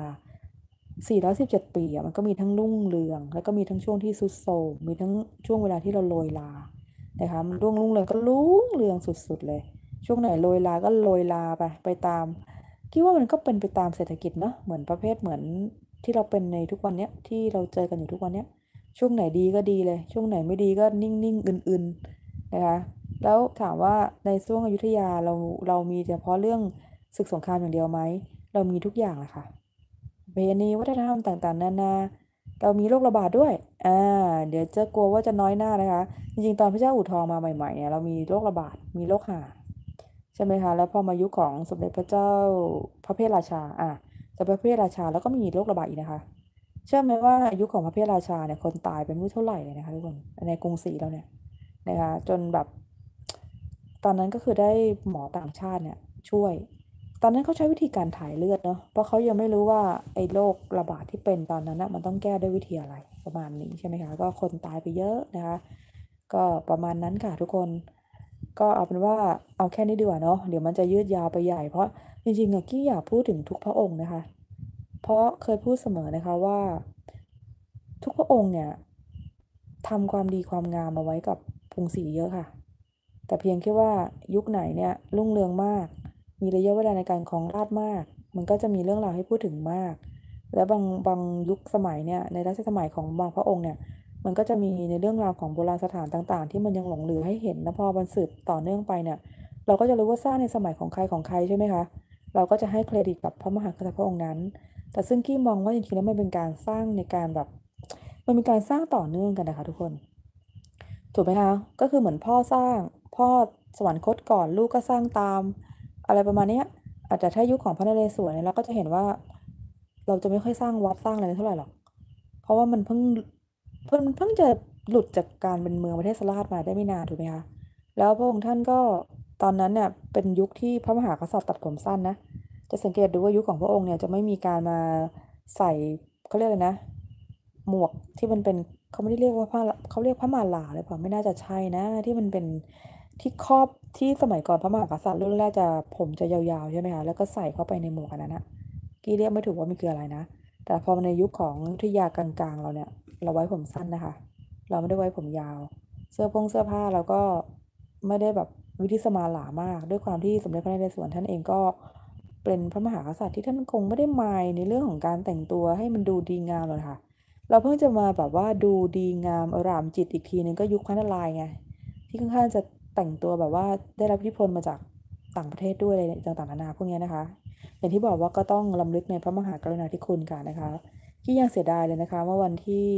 417 ปีอะมันก็มีทั้งรุ่งเรืองแล้วก็มีทั้งช่วงที่ทรุดโทรมมีทั้งช่วงเวลาที่เราโรยลานะคะมันรุ่งเรืองก็รุ่งเรืองสุดๆเลยช่วงไหนโรยลาก็โรยลาไปตามคิดว่ามันก็เป็นไปตามเศรษฐกิจเนาะเหมือนประเภทเหมือนที่เราเป็นในทุกวันเนี้ยที่เราเจอกันอยู่ทุกวันเนี้ยช่วงไหนดีก็ดีเลยช่วงไหนไม่ดีก็นิ่งๆอื่นๆนะคะแล้วถามว่าในช่วงอยุธยาเรามีเฉพาะเรื่องศึกสงครามอย่างเดียวไหมเรามีทุกอย่างอะค่ะ ประเพณีวัฒนธรรมต่างๆนานาเรามีโรคระบาดด้วยเดี๋ยวจะกลัวว่าจะน้อยหน้านะคะจริงๆตอนพระเจ้าอู่ทองมาใหม่ๆเนี่ยเรามีโรคระบาดมีโรคห่าใช่ไหมคะแล้วพอมายุคของสมเด็จพระเจ้าพระเพทราชาสมเด็จพระเพทราชาแล้วก็มีโรคระบาดอีกนะคะเชื่อไหมว่ายุคของพระเพทราชาเนี่ยคนตายเป็นไม่เท่าไหร่เลยนะคะทุกคนในกรุงศรีเราเนี่ยนะคะจนแบบตอนนั้นก็คือได้หมอต่างชาติเนี่ยช่วย ตอนนั้นเขาใช้วิธีการถ่ายเลือดเนาะเพราะเขายังไม่รู้ว่าไอ้โรคระบาดที่เป็นตอนนั้นนะมันต้องแก้ด้วยวิธีอะไรประมาณนี้ใช่ไหมคะก็คนตายไปเยอะนะคะก็ประมาณนั้นค่ะทุกคนก็เอาเป็นว่าเอาแค่นี้ดีกว่าเนาะเดี๋ยวมันจะยืดยาวไปใหญ่เพราะจริงๆอะกี้อยากพูดถึงทุกพระองค์นะคะเพราะเคยพูดเสมอนะคะว่าทุกพระองค์เนี่ยทำความดีความงามมาไว้กับกรุงศรีเยอะค่ะแต่เพียงแค่ว่ายุคไหนเนี่ยรุ่งเรืองมาก มีระยะเวลาในการครองราชย์มาก มันก็จะมีเรื่องราวให้พูดถึงมาก แล้วบางยุคสมัยเนี่ยในรัชสมัยของบางพระองค์เนี่ยมันก็จะมีในเรื่องราวของโบราณสถานต่างๆที่มันยังหลงเหลือให้เห็นแล้วพอมันสืบต่อเนื่องไปเนี่ยเราก็จะรู้ว่าสร้างในสมัยของใครของใครใช่ไหมคะเราก็จะให้เครดิตกับพระมหากษัตริย์พระองค์นั้นแต่ซึ่งกี้มองว่าจริงๆแล้วมันเป็นการสร้างในการแบบมันเป็นการสร้างต่อเนื่องกันนะคะทุกคน ถูกไหมคะก็คือเหมือนพ่อสร้างพ่อสวรรคตก่อนลูกก็สร้างตามอะไรประมาณเนี้ยอาจจะถ้ายุคของพระนเรศวรเนี่ยเราก็จะเห็นว่าเราจะไม่ค่อยสร้างวัดสร้างอะไรเท่าไหร่หรอกเพราะว่ามันเพิ่งจะหลุดจากการเป็นเมืองประเทศสลาดมาได้ไม่นานถูกไหมคะแล้วพระองค์ท่านก็ตอนนั้นเนี่ยเป็นยุคที่พระมหากษัตริย์ตัดผมสั้นนะจะสังเกตดูว่ายุคของพระองค์เนี่ยจะไม่มีการมาใส่เขาเรียกอะไรนะหมวกที่มันเป็นเขาไม่ได้เรียกว่าผ้าเขาเรียกผ้ามาลาหรือเปล่าไม่น่าจะใช่นะที่มันเป็นที่ครอบที่สมัยก่อนพระมหากษัตริย์รุ่นแรกจะผมจะยาวๆใช่ไหมคะแล้วก็ใส่เข้าไปในหมวกอันนั้นนะกี้เรียกไม่ถูกว่ามันคืออะไรนะแต่พอในยุคของอยุธยากลางๆเราเนี่ยเราไว้ผมสั้นนะคะเราไม่ได้ไว้ผมยาวเสื้อผ้าเราก็ไม่ได้แบบวิธิสมาหลามากด้วยความที่สมเด็จพระนเรศวรท่านเองก็เป็นพระมหากษัตริย์ที่ท่านคงไม่ได้มายในเรื่องของการแต่งตัวให้มันดูดีงามหรอกค่ะ เราเพิ่งจะมาแบบว่าดูดีงามอร่ามจิตอีกทีนึงก็ยุคพระนารายณ์ไงที่ค่อนข้างจะแต่งตัวแบบว่าได้รับอิทธิพลมาจากต่างประเทศด้วยอะไรต่างๆนานาพวกนี้นะคะอย่างที่บอกว่าก็ต้องรำลึกในพระมหากรุณาธิคุณกันนะคะที่ยังเสียดายเลยนะคะเมื่อวันที่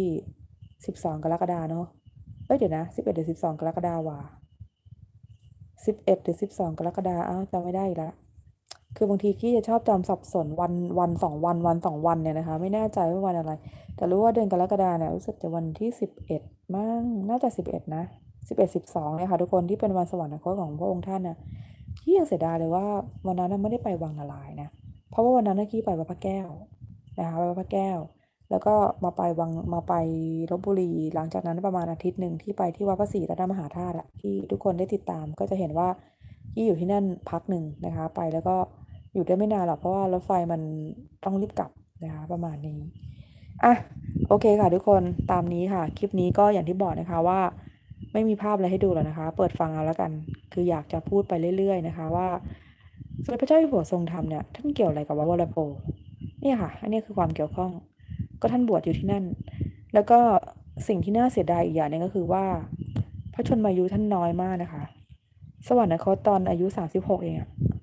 12กรกฎาเนาะเดี๋ยวนะ11หรือ12กรกฎาว่า 11หรือ12กรกฎาอ้าวจำไม่ได้อีกแล้วคือบางทีกี้จะชอบจำสับสนวัน2 วันเนี่ยนะคะไม่แน่ใจว่าวันอะไรแต่รู้ว่าเดือนกรกฎาเนี่ยรู้สึกจะวันที่11มั้งน่าจะ11นะ11 12เนี่ยค่ะทุกคนที่เป็นวันสวรรคตของพระองค์ท่านน่ะกี้ยังเสียดายเลยว่าวันนั้นไม่ได้ไปวังนารายณ์นะเพราะว่าวันนั้นกี้ไปวัดพระแก้วนะคะไปวัดพระแก้วแล้วก็มาไปลพบุรีหลังจากนั้นประมาณอาทิตย์หนึ่งที่ไปที่วัดพระศรีรัตนมหาธาตุอะที่ทุกคนได้ติดตามก็จะเห็นว่าที่อยู่ที่นั่นพักหนึ่งนะคะไปแล้วก็อยู่ได้ไม่นานหรอกเพราะว่ารถไฟมันต้องรีบกลับนะคะประมาณนี้อ่ะโอเคค่ะทุกคนตามนี้ค่ะคลิปนี้ก็อย่างที่บอกนะคะว่าไม่มีภาพอะไรให้ดูแล้วนะคะเปิดฟังเอาแล้วกันคืออยากจะพูดไปเรื่อยๆนะคะว่าสมเด็จพระเจ้าอยู่หัวทรงธรรมเนี่ยท่านเกี่ยวอะไรกับวัดวรโพเนี่ยค่ะอันนี้คือความเกี่ยวข้อง ก็ท่านบวชอยู่ที่นั่น แล้วก็สิ่งที่น่าเสียดายอีกอย่างหนึงก็คือว่าพระชนมายุท่านน้อยมากนะคะสวรรคตตอนอายุ36เองอะ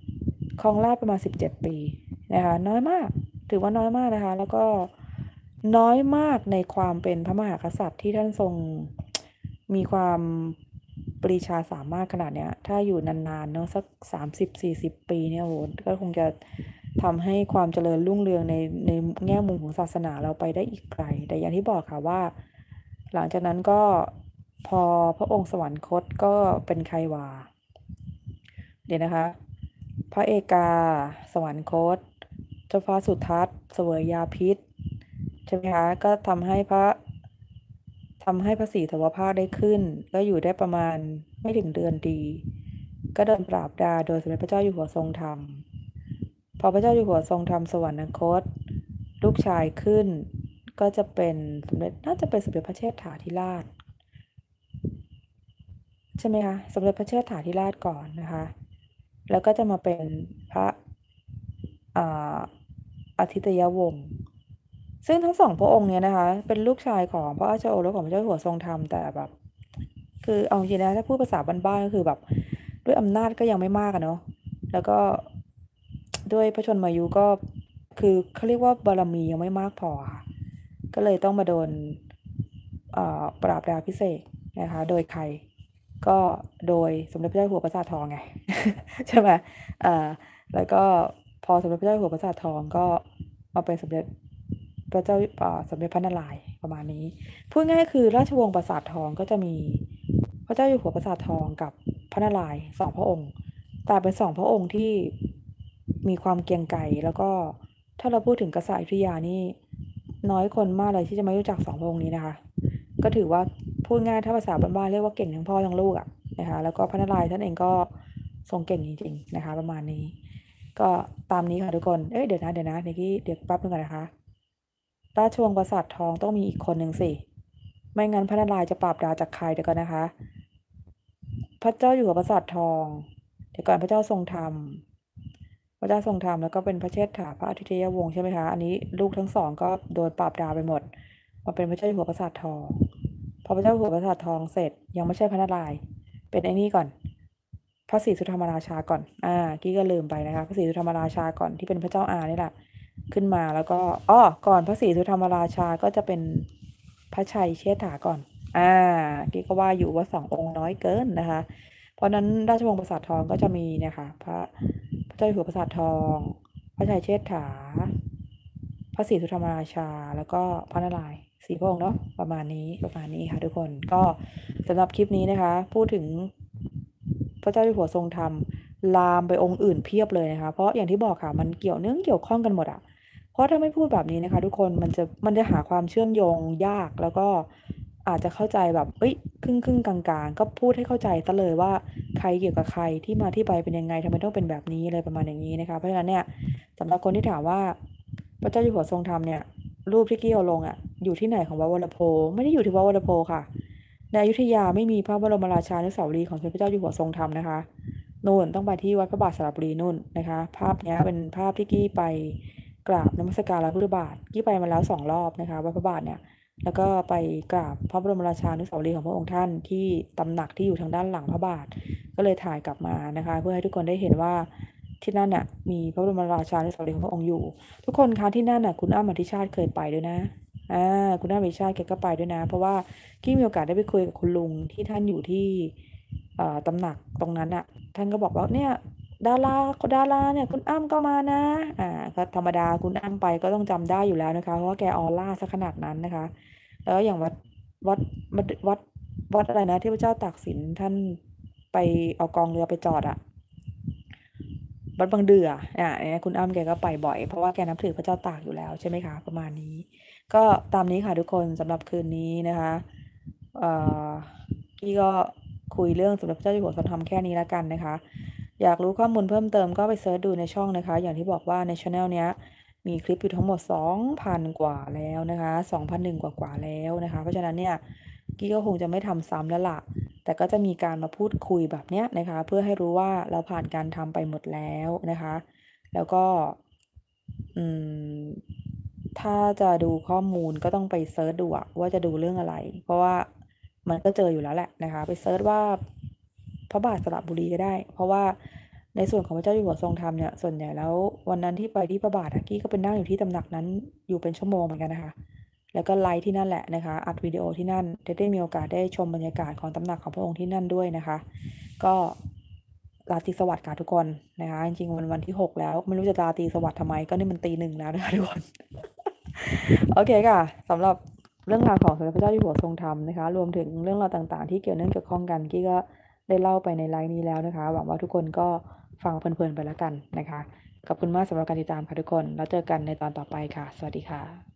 ครองราชย์ประมาณ17 ปีนะคะน้อยมากถือว่าน้อยมากนะคะแล้วก็น้อยมากในความเป็นพระมหากษัตริย์ที่ท่านทรงมีความปรีชาสามารถขนาดเนี้ยถ้าอยู่นานๆเนาะสัก30-40 ปีเนี่ยโหก็คงจะทำให้ความเจริญรุ่งเรืองในแง่มุมของศาสนาเราไปได้อีกไกลแต่อย่างที่บอกค่ะว่าหลังจากนั้นก็พอพระองค์สวรรคตก็เป็นไขวาเดี๋ยวนะคะพระเอกาสวรรคตเจ้าฟ้าสุทัศน์เสวยยาพิษใช่ไหมคะก็ทำให้พระศรีธวภาคได้ขึ้นก็อยู่ได้ประมาณไม่ถึงเดือนดีก็โดนปราบดาโดยสมเด็จพระเจ้าอยู่หัวทรงธรรมพอพระเจ้าอยู่หัวทรงธรรมสวรรคตลูกชายขึ้นก็จะเป็นสมเด็จน่าจะเป็นสมเด็จพระเชษฐาธิราชใช่ไหมคะสมเด็จพระเชษฐาธิราชก่อนนะคะแล้วก็จะมาเป็นพระอาทิตยวงศ์ซึ่งทั้งสองพระองค์เนี่ยนะคะเป็นลูกชายของพระราชโอรสของพระเจ้าอยู่หัวทรงธรรมแต่แบบคือเอาจริงนะถ้าพูดภาษาบ้านๆก็คือแบบด้วยอำนาจก็ยังไม่มากอะเนาะแล้วก็ด้วยพระชนมายุก็คือเขาเรียกว่าบารมียังไม่มากพอค่ะก็เลยต้องมาโดนปราบดาพิเศษนะคะโดยใครก็โดยสมเด็จพระเจ้าอยู่หัวประสาททองไง ใช่ไหมแล้วก็พอสมเด็จพระเจ้าอยู่หัวประสาททองก็มาเป็นสมเด็จพระเจ้าสมเด็จพระนารายณ์ประมาณนี้พูดง่ายๆคือราชวงศ์ประสาททองก็จะมีพระเจ้าอยู่หัวประสาททองกับพระนารายณ์สองพระองค์แต่เป็นสองพระองค์ที่มีความเกรียงไกรแล้วก็ถ้าเราพูดถึงกษัตริย์อยุธยานี่น้อยคนมากเลยที่จะไม่รู้จักสองพระองค์นี้นะคะก็ถือว่าพูดง่ายถ้าภาษาบ้านๆเรียกว่าเก่งทั้งพ่อทั้งลูกอะนะคะแล้วก็พระนารายณ์ท่านเองก็ทรงเก่งจริงๆนะคะประมาณนี้ก็ตามนี้ค่ะทุกคนเดี๋ยวนะเดี๋ยวแป๊บนึงก่อนนะคะราชวงศ์ประสาททองต้องมีอีกคนหนึ่งสิไม่งั้นพระนารายณ์จะปราบดาจากใครเดี๋ยวก่อนนะคะพระเจ้าอยู่หัวประสาททองเดี๋ยวก่อนพระเจ้าทรงธรรมแล้วก็เป็นพระเชษฐาพระอาทิตยวงศ์ใช่ไหมคะอันนี้ลูกทั้งสองก็โดนปราบดาไปหมดมาเป็นพระเจ้าอยู่หัวประสาททองพอพระเจ้าอยู่หัวประสาททองเสร็จยังไม่ใช่พระนารายณ์เป็นไอ้นี่ก่อนพระศรีสุธรรมราชาก่อนกี้ก็ลืมไปนะคะพระศรีสุธรรมราชาก่อนที่เป็นพระเจ้าอานี่แหละขึ้นมาแล้วก็ก่อนพระศรีสุธรรมราชาก็จะเป็นพระชัยเชษฐาก่อนกี้ก็ว่าอยู่ว่า2 องค์น้อยเกินนะคะเพราะนั้นราชวงศ์ประสาททองก็จะมีเนี่ยค่ะพระเจ้าอยู่หัวประสาททองพระชัยเชษฐาพระศรีสุธรรมราชาแล้วก็พระนารายณ์4 พระองค์เนาะประมาณนี้ค่ะทุกคนก็สำหรับคลิปนี้นะคะพูดถึงพระเจ้าอยู่หัวทรงธรรมลามไปองค์อื่นเพียบเลยนะคะเพราะอย่างที่บอกค่ะมันเกี่ยวข้องกันหมดอะเพราะถ้าไม่พูดแบบนี้นะคะทุกคนมันจะหาความเชื่อมโยงยากแล้วก็อาจจะเข้าใจแบบครึ่งกลางๆก็พูดให้เข้าใจซะเลยว่าใครเกี่ยวกับใครที่มาที่ไปเป็นยังไงทำไมต้องเป็นแบบนี้อะไรประมาณอย่างนี้นะคะเพราะฉะนั้นเนี่ยสำหรับคนที่ถามว่าพระเจ้าอยู่หัวทรงธรรมเนี่ยรูปที่กี้เอาลงอ่ะอยู่ที่ไหนของวัดวรโพไม่ได้อยู่ที่วัดวรโพค่ะในอยุธยาไม่มีพระบรมราชานุสาวรีย์ของสมเด็จพระเจ้าอยู่หัวทรงธรรมนะคะนู่นต้องไปที่วัดพระบาทสระบุรีนู่นนะคะภาพนี้เป็นภาพที่กี้ไปกราบนมัสการพระพุทธบาทกี้ไปมาแล้ว2 รอบนะคะวัดพระบาทเนี่ยแล้วก็ไปกราบพระบรมราชานุสาวรีย์ของพระองค์ท่านที่ตำหนักที่อยู่ทางด้านหลังพระบาทก็เลยถ่ายกลับมานะคะเพื่อให้ทุกคนได้เห็นว่าที่นั่นน่ะมีพระบรมราชานุสาวรีย์ของพระองค์อยู่ทุกคนคะที่นั่นน่ะคุณอ้ำอธิชาติเคยไปด้วยนะคุณอ้ำอธิชาติแกก็ไปด้วยนะเพราะว่ากี้มีโอกาสได้ไปคุยกับคุณลุงที่ท่านอยู่ที่ตำหนักตรงนั้นน่ะท่านก็บอกว่าเนี่ยดาราเนี่ยคุณอ้ำก็มานะก็ธรรมดาคุณอ้ำไปก็ต้องจำได้อยู่แล้วนะคะเพราะว่าแกออร่าซะขนาดนั้นนะคะแล้วอย่างวัดวัดวัดอะไรนะที่พระเจ้าตากสินท่านไปเอากองเรือไปจอดอะวัดบางเดือเนี่ยคุณอ้ำแกก็ไปบ่อยเพราะว่าแกนับถือพระเจ้าตากอยู่แล้วใช่ไหมคะประมาณนี้ก็ตามนี้ค่ะทุกคนสำหรับคืนนี้นะคะกี้ก็คุยเรื่องสมเด็จพระเจ้าอยู่หัวทรงธรรมแค่นี้แล้วกันนะคะอยากรู้ข้อมูลเพิ่มเติมก็ไปเสิร์ชดูในช่องนะคะอย่างที่บอกว่าในช่องเนี้ยมีคลิปอยู่ทั้งหมด 2,000 กว่าแล้วนะคะ2,001กว่าแล้วนะคะเพราะฉะนั้นเนี่ยกี้ก็คงจะไม่ทำซ้ำแล้วล่ะแต่ก็จะมีการมาพูดคุยแบบเนี้ยนะคะเพื่อให้รู้ว่าเราผ่านการทำไปหมดแล้วนะคะแล้วก็ถ้าจะดูข้อมูลก็ต้องไปเซิร์ชดูว่าจะดูเรื่องอะไรเพราะว่ามันก็เจออยู่แล้วแหละนะคะไปเซิร์ชว่าพระบาทสระบุรีก็ได้เพราะว่าในส่วนของพระเจ้าอยู่หัวทรงธรรมเนี่ยส่วนใหญ่แล้ววันนั้นที่ไปที่พระบาทกี้ก็ไปนั่งอยู่ที่ตำหนักนั้นอยู่เป็นชั่วโมงเหมือนกันนะคะแล้วก็ไลฟ์ที่นั่นแหละนะคะอัดวิดีโอที่นั่นได้มีโอกาสได้ชมบรรยากาศของตำหนักของพระองค์ที่นั่นด้วยนะคะก็ราตรีสวัสดิ์ค่ะทุกคนนะคะจริงๆวันที่6แล้วไม่รู้จะราตรีสวัสดิ์ทำไมก็นี่มันตี 1แล้วนะคะทุกคน โอเคค่ะสำหรับเรื่องราวของสมเด็จพระเจ้าอยู่หัวทรงธรรมนะคะรวมถึงเรื่องราวต่างๆที่เกี่ยวข้องกันกี้ก็ได้เล่าไปในไลน์นี้แล้วนะคะหวังว่าทุกคนก็ฟังเพลินๆไปแล้วกันนะคะขอบคุณมากสำหรับการติดตามค่ะทุกคนแล้วเจอกันในตอนต่อไปค่ะสวัสดีค่ะ